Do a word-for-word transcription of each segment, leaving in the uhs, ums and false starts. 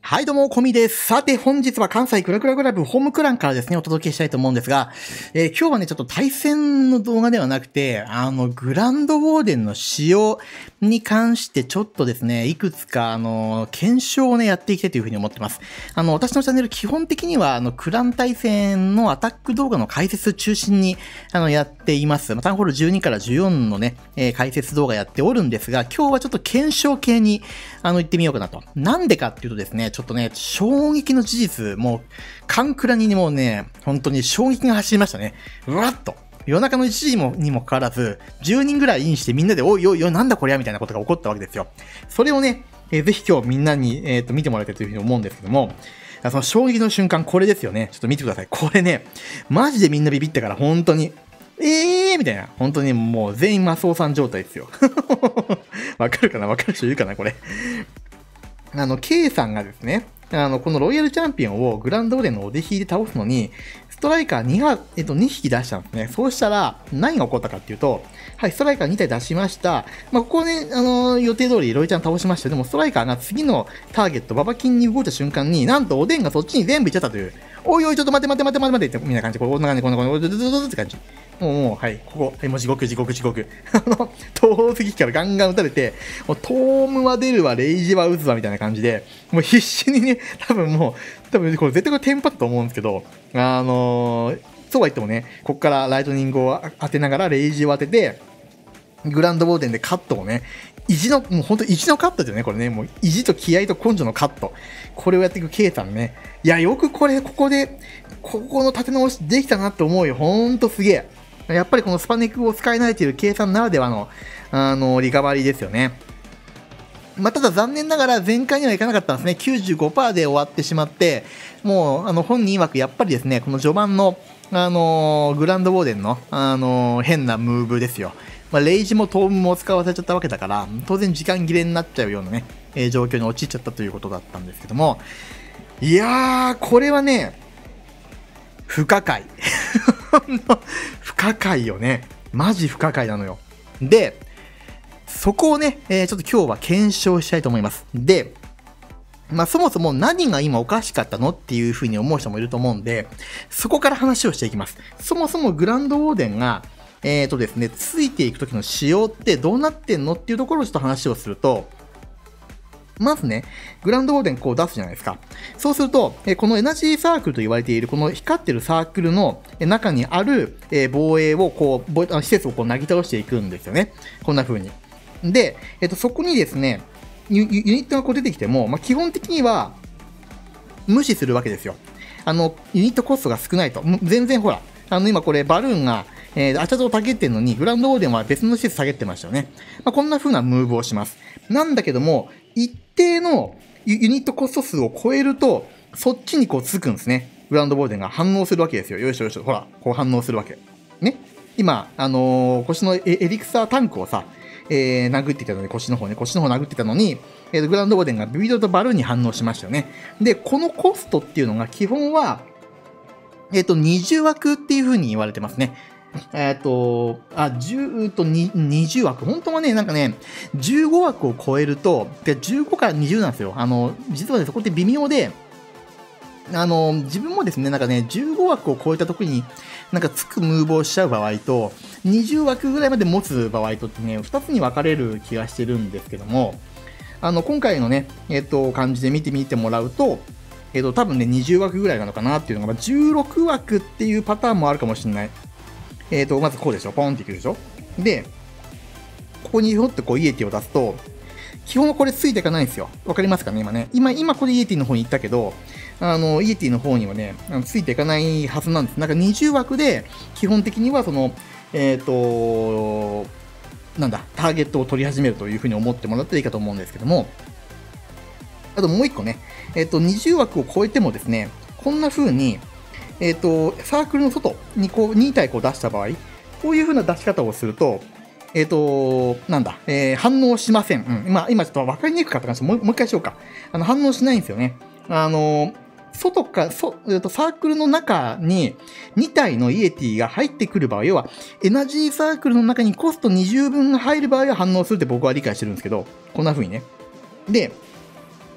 はいどうも、コミです。さて、本日は関西クラクラクラブホームクランからですね、お届けしたいと思うんですが、えー、今日はね、ちょっと対戦の動画ではなくて、あの、グランドウォーデンの仕様に関してちょっとですね、いくつか、あの、検証をね、やっていきたいというふうに思ってます。あの、私のチャンネル、基本的には、あの、クラン対戦のアタック動画の解説中心に、あの、やっています。まあ、タウンホールじゅうにからじゅうよんのね、えー、解説動画やっておるんですが、今日はちょっと検証系に、あの、行ってみようかなと。なんでかっていうとですね、ちょっとね、衝撃の事実、もう、カンクラにもうね、本当に衝撃が走りましたね。うわっと。夜中のいちじもにもかかわらず、じゅうにんぐらいインしてみんなで、おいおいおい、なんだこりゃみたいなことが起こったわけですよ。それをね、えー、ぜひ今日みんなに、えー、と見てもらいたいというふうに思うんですけども、その衝撃の瞬間、これですよね。ちょっと見てください。これね、マジでみんなビビったから、本当に。えーみたいな。本当にもう全員マスオさん状態ですよ。わかるかなわかる人いるかなこれ。あの、K さんがですね、あの、このロイヤルチャンピオンをグランドオーデンのお弟子で倒すのに、ストライカーにが、えっと、にひき出したんですね。そうしたら、何が起こったかっていうと、はい、ストライカーにたい出しました。まあ、ここね、あのー、予定通りロイちゃん倒しました。でも、ストライカーが次のターゲット、ババキンに動いた瞬間に、なんとおでんがそっちに全部行っちゃったという。おいおい、ちょっと待って待って待って待って待って、みたいな感じで、こんな感じ、こんな感じ、ドドドドドって感じ。もう、もう、はい、ここ、はい、もう地獄、地獄、地獄。あの、東石からガンガン撃たれて、もう、トームは出るわ、レイジは撃つわ、みたいな感じで、もう必死にね、多分もう、多分これ絶対これテンパったと思うんですけど、あのー、そうは言ってもね、ここからライトニングを当てながら、レイジを当てて、グランドウォーデンでカットをね、意地の、もう本当意地のカットですよね、これね。もう意地と気合と根性のカット。これをやっていく K さんね。いや、よくこれ、ここで、ここの立て直しできたなって思うよ。ほんとすげえ。やっぱりこのスパネクを使い慣れている K さんならではの、あの、リカバリーですよね。まあ、ただ残念ながら前回にはいかなかったんですね。きゅうじゅうごパーセント で終わってしまって、もう、あの、本人曰くやっぱりですね、この序盤の、あのー、グランドウォーデンの、あのー、変なムーブですよ。まあ、レイジもトームも使わせちゃったわけだから、当然時間切れになっちゃうようなね、えー、状況に陥っちゃったということだったんですけども、いやー、これはね、不可解。不可解よね。マジ不可解なのよ。で、そこをね、えー、ちょっと今日は検証したいと思います。で、まあそもそも何が今おかしかったのっていうふうに思う人もいると思うんで、そこから話をしていきます。そもそもグランドウォーデンが、えーとですね、ついていく時の仕様ってどうなってんのっていうところをちょっと話をすると、まずね、グランドウォーデンこう出すじゃないですか。そうすると、えこのエナジーサークルと言われている、この光ってるサークルの中にある、え防衛をこう、防施設をこうなぎ倒していくんですよね。こんな風に。で、えっと、そこにですね、ユ, ユニットがこう出てきても、まあ、基本的には無視するわけですよ。あの、ユニットコストが少ないと。全然ほら、あの、今これバルーンが、えー、アチャドを下げってんのに、グランドウォーデンは別の施設下げってましたよね。まあ、こんな風なムーブをします。なんだけども、一定のユニットコスト数を超えると、そっちにこうつくんですね。グランドウォーデンが反応するわけですよ。よいしょよいしょ。ほら、こう反応するわけ。ね。今、あのー、腰のエリクサータンクをさ、えー、殴っていたので、腰の方ね、腰の方殴っていたのに、えー、グランドウォーデンがビビドとバルーンに反応しましたよね。で、このコストっていうのが基本は、えっ、ー、と、にじゅう枠っていう風に言われてますね。えっ、ー、と、あ、じゅうとにじゅう枠。本当はね、なんかね、じゅうご枠を超えると、でじゅうごからにじゅうなんですよ。あの、実はね、そこって微妙で、あの、自分もですね、なんかね、じゅうご枠を超えた時に、なんかつくムーブをしちゃう場合と、にじゅう枠ぐらいまで持つ場合とってね、ふたつに分かれる気がしてるんですけども、あの、今回のね、えっと、感じで見てみてもらうと、えっと、多分ね、にじゅう枠ぐらいなのかなっていうのが、じゅうろく枠っていうパターンもあるかもしれない。えっと、まずこうでしょ、ポンっていくでしょ。で、ここにひょってこうイエティを出すと、基本はこれついていかないんですよ。わかりますかね今ね。今、今これイエティの方に行ったけど、あの、イエティの方にはね、ついていかないはずなんです。なんかにじゅう枠で、基本的にはその、えっと、なんだ、ターゲットを取り始めるというふうに思ってもらったらいいかと思うんですけども、あともう一個ね、えっと、にじゅう枠を超えてもですね、こんな風に、えっと、サークルの外にこうに体こう出した場合、こういう風な出し方をすると、えっ、ー、と、なんだ、えー、反応しません。うん。今、今ちょっと分かりにくかったかもしれない。もう、もう一回しようか。あの、反応しないんですよね。あの、外か、そ、えっと、サークルの中にに体のイエティが入ってくる場合、要は、エナジーサークルの中にコストにじゅうぶんが入る場合は反応するって僕は理解してるんですけど、こんな風にね。で、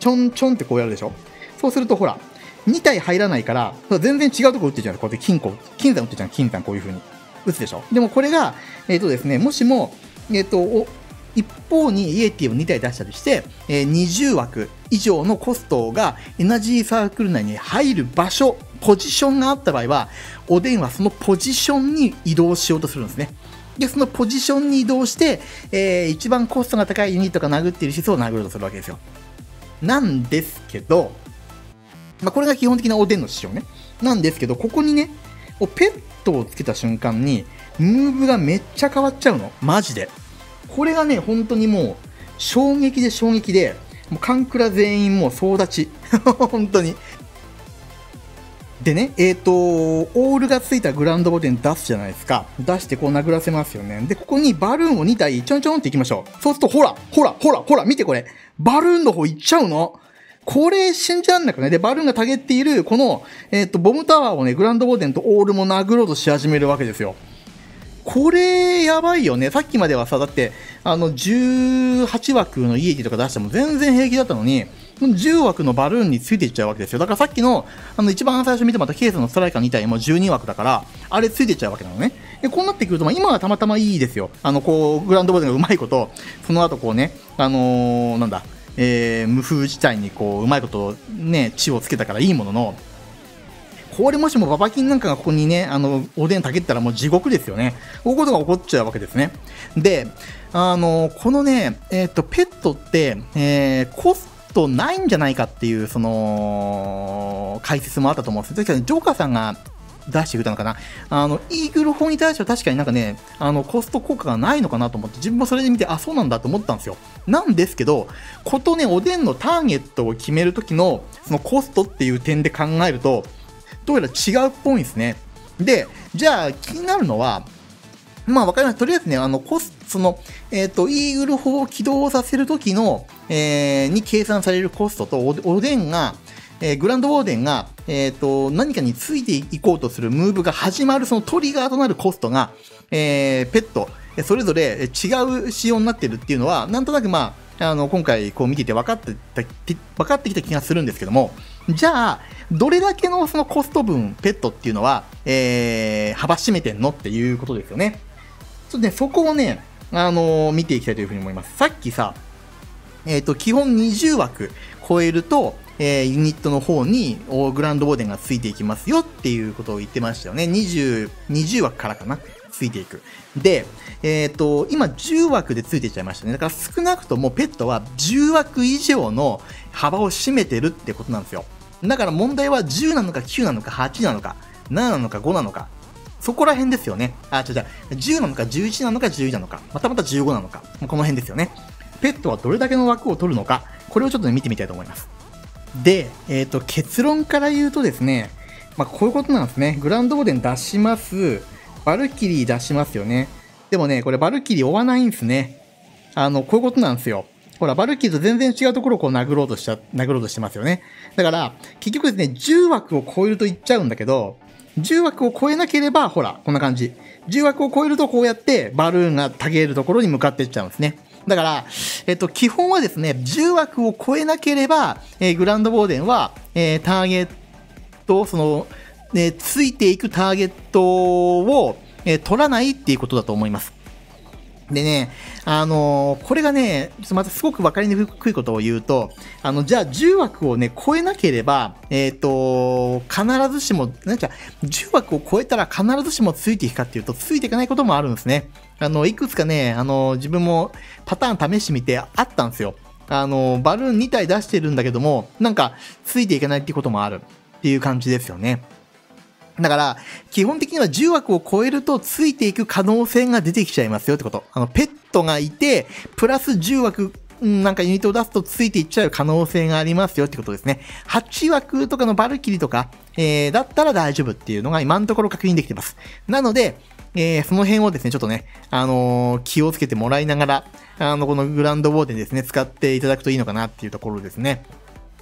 ちょんちょんってこうやるでしょ。そうするとほら、に体入らないから、全然違うとこ打ってるじゃん。こうやって金庫、金山打ってるじゃん。金山こういう風に打つでしょ。でもこれが、えっ、ー、とですね、もしも、えっ、ー、と、一方にイエティをに体出したりして、えー、にじゅう枠以上のコストがエナジーサークル内に入る場所、ポジションがあった場合は、おでんはそのポジションに移動しようとするんですね。で、そのポジションに移動して、えー、一番コストが高いユニットが殴っている施設を殴ろうとするわけですよ。なんですけど、まあ、これが基本的なおでんの仕様ね。なんですけど、ここにね、ペットをつけた瞬間に、ムーブがめっちゃ変わっちゃうの。マジで。これがね、本当にもう、衝撃で衝撃で、もうカンクラ全員もう総立ち。本当に。でね、えっ、ー、と、オールがついたグランドボデン出すじゃないですか。出してこう殴らせますよね。で、ここにバルーンをに体ちょんちょんっていきましょう。そうすると、ほら、ほら、ほら、ほら、見てこれ。バルーンの方行っちゃうの。これ信じらんなくね。で、バルーンがたげっている、この、えっ、ー、と、ボムタワーをね、グランドボデンとオールも殴ろうとし始めるわけですよ。これ、やばいよね。さっきまではさ、だって、あの、じゅうはち枠のイエティとか出しても全然平気だったのに、じゅう枠のバルーンについていっちゃうわけですよ。だからさっきの、あの、一番最初見てもらったケースのストライカーに体もじゅうに枠だから、あれついていっちゃうわけなのね。で、こうなってくると、まあ、今はたまたまいいですよ。あの、こう、グランドボデンがうまいこと、その後こうね、あのー、なんだ、えー、無風地帯にこう、うまいこと、ね、血をつけたからいいものの、これもしもババキンなんかがここにね、あの、おでんたけったらもう地獄ですよね。こういうことが起こっちゃうわけですね。で、あの、このね、えっと、ペットって、えー、コストないんじゃないかっていう、その、解説もあったと思うんですけど、ジョーカーさんが出してくれたのかな。あの、イーグル砲に対しては確かになんかね、あの、コスト効果がないのかなと思って、自分もそれで見て、あ、そうなんだと思ったんですよ。なんですけど、ことね、おでんのターゲットを決めるときの、そのコストっていう点で考えると、どうやら違うっぽいんですね。で、じゃあ気になるのは、まあわかります。とりあえずね、あの、コス、その、えっ、ー、と、イーグル砲を起動させるときの、えー、に計算されるコストと、お、おでんが、えー、グランドウォーデンが、えっ、ー、と、何かについていこうとするムーブが始まる、そのトリガーとなるコストが、えー、ペット、それぞれ違う仕様になってるっていうのは、なんとなくまあ、あの、今回こう見てて分かってた、分かってきた気がするんですけども、じゃあ、どれだけのそのコスト分、ペットっていうのは、えー、幅占めてんのっていうことですよね。ちょっとね、そこをね、あのー、見ていきたいというふうに思います。さっきさ、えっと、基本にじゅう枠超えると、えー、ユニットの方にグランドボーデンがついていきますよっていうことを言ってましたよね。にじゅう、にじゅう枠からかな。ついていく。で、えっと、今じゅう枠でついていっちゃいましたね。だから少なくともペットはじゅう枠以上の幅を占めてるってことなんですよ。だから問題はじゅうなのかきゅうなのかはちなのかなななのかごなのか。そこら辺ですよね。あ、違う違う。じゅうなのかじゅういちなのかじゅういちなのか。またまたじゅうごなのか。この辺ですよね。ペットはどれだけの枠を取るのか。これをちょっと、ね、見てみたいと思います。で、えっと、結論から言うとですね、まあ、こういうことなんですね。グランドボーデン出します。バルキリー出しますよね。でもね、これバルキリー追わないんですね。あの、こういうことなんですよ。ほら、バルキリーと全然違うところをこう殴ろうとしちゃ、殴ろうとしてますよね。だから、結局ですね、じゅう枠を超えると言っちゃうんだけど、じゅう枠を超えなければ、ほら、こんな感じ。じゅう枠を超えるとこうやってバルーンがたげるところに向かっていっちゃうんですね。だから、えっと、基本はですね、じゅう枠を超えなければ、えー、グランドボーデンは、えー、ターゲット、その、ね、ついていくターゲットを、えー、取らないっていうことだと思います。でね、あのー、これがね、ちょっとまたすごく分かりにくいことを言うと、あの、じゃあじゅう枠をね、超えなければ、えっと、必ずしも、なんか、じゅう枠を超えたら必ずしもついていくかっていうと、ついていかないこともあるんですね。あの、いくつかね、あの、自分もパターン試してみてあったんですよ。あの、バルーンに体出してるんだけども、なんか、ついていかないっていうこともあるっていう感じですよね。だから、基本的にはじゅう枠を超えるとついていく可能性が出てきちゃいますよってこと。あの、ペットがいて、プラスじゅう枠、なんかユニットを出すとついていっちゃう可能性がありますよってことですね。はち枠とかのバルキリとか、えー、だったら大丈夫っていうのが今のところ確認できてます。なので、えー、その辺をですね、ちょっとね、あのー、気をつけてもらいながら、あの、このグランドウォーデンですね、使っていただくといいのかなっていうところですね。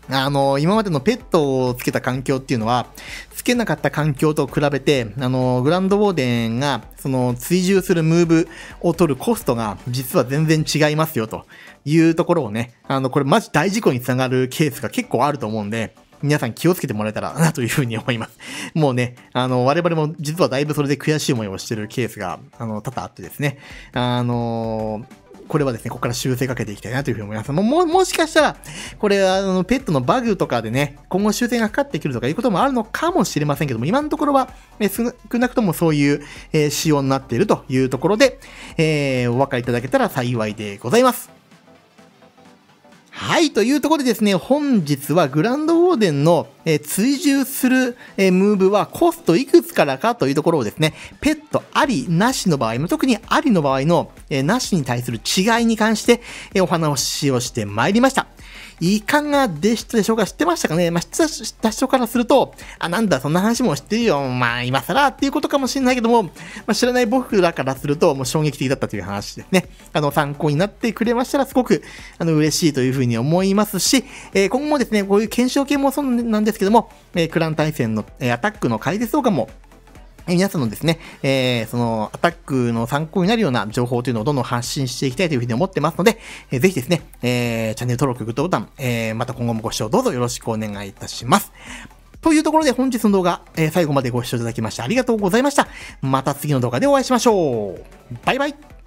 あの、今までのペットをつけた環境っていうのは、つけなかった環境と比べて、あの、グランドウォーデンが、その、追従するムーブを取るコストが、実は全然違いますよ、というところをね、あの、これマジ大事故につながるケースが結構あると思うんで、皆さん気をつけてもらえたらなというふうに思います。もうね、あの、我々も実はだいぶそれで悔しい思いをしてるケースが、あの、多々あってですね、あのー、これはですね、ここから修正かけていきたいなというふうに思います。も、も、もしかしたら、これは、あの、ペットのバグとかでね、今後修正がかかってくるとかいうこともあるのかもしれませんけども、今のところは、えー、少なくともそういう、えー、仕様になっているというところで、えー、お分かりいただけたら幸いでございます。はい。というところでですね、本日はグランドウォーデンの、えー、追従する、えー、ムーブはコストいくつからかというところをですね、ペットあり、なしの場合、特にありの場合の、えー、なしに対する違いに関して、えー、お話をしてまいりました。いかがでしたでしょうか？知ってましたかね？まあ、知った人からすると、あ、なんだ、そんな話も知ってるよ。まあ、今更っていうことかもしれないけども、まあ、知らない僕らからすると、もう衝撃的だったという話ですね。あの、参考になってくれましたら、すごく、あの、嬉しいというふうに思いますし、えー、今後もですね、こういう検証系もそうなんですけども、えー、クラン対戦の、えー、アタックの解説動画も、皆さんのですね、えー、そのアタックの参考になるような情報というのをどんどん発信していきたいというふうに思ってますので、えー、ぜひですね、えー、チャンネル登録、グッドボタン、えー、また今後もご視聴どうぞよろしくお願いいたします。というところで本日の動画、えー、最後までご視聴いただきましてありがとうございました。また次の動画でお会いしましょう。バイバイ。